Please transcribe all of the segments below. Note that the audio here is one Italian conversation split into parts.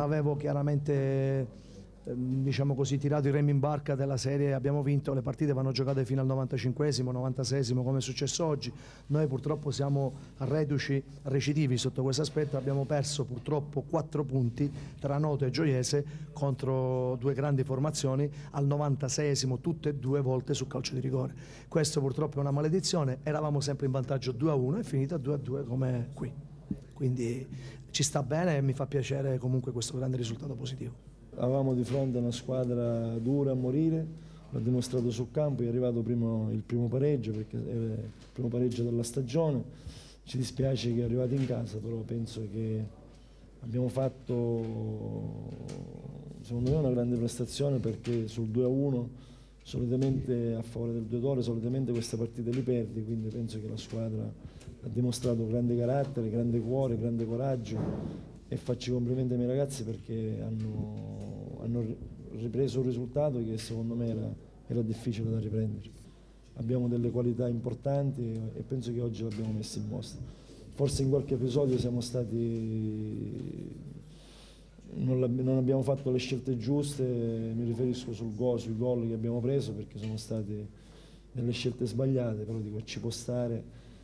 avevo chiaramente diciamo così, tirato i remi in barca della serie, abbiamo vinto, le partite vanno giocate fino al 95esimo, 96esimo come è successo oggi. Noi purtroppo siamo recidivi sotto questo aspetto, abbiamo perso purtroppo 4 punti tra Noto e Gioiese contro 2 grandi formazioni al 96esimo tutte e 2 volte su calcio di rigore. Questo purtroppo è una maledizione, eravamo sempre in vantaggio 2-1, è finita 2-2 come qui. Quindi ci sta bene e mi fa piacere comunque questo grande risultato positivo. Avevamo di fronte una squadra dura a morire, l'ha dimostrato sul campo, è arrivato il primo pareggio, perché è il primo pareggio della stagione. Ci dispiace che è arrivato in casa, però penso che abbiamo fatto, secondo me, una grande prestazione, perché sul 2-1, solitamente a favore del 2-2, solitamente queste partite li perdi, quindi penso che la squadra ha dimostrato grande carattere, grande cuore, grande coraggio, e faccio i complimenti ai miei ragazzi perché hanno ripreso un risultato che secondo me era difficile da riprendere. Abbiamo delle qualità importanti e penso che oggi l'abbiamo messa in mostra. Forse in qualche episodio non abbiamo fatto le scelte giuste, mi riferisco sui gol che abbiamo preso, perché sono state delle scelte sbagliate, però dico ci può stare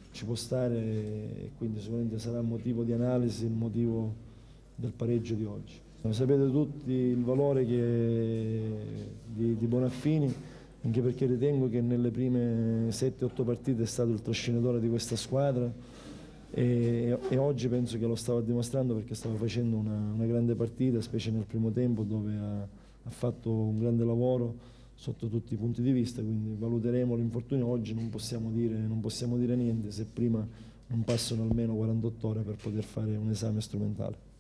e quindi sicuramente sarà motivo di analisi, il motivo del pareggio di oggi. Sapete tutti il valore di Bonaffini, anche perché ritengo che nelle prime 7-8 partite è stato il trascinatore di questa squadra e oggi penso che lo stava dimostrando, perché stava facendo una grande partita, specie nel primo tempo, dove ha fatto un grande lavoro sotto tutti i punti di vista, quindi valuteremo l'infortunio. Oggi non possiamo dire niente se prima non passano almeno 48 ore per poter fare un esame strumentale.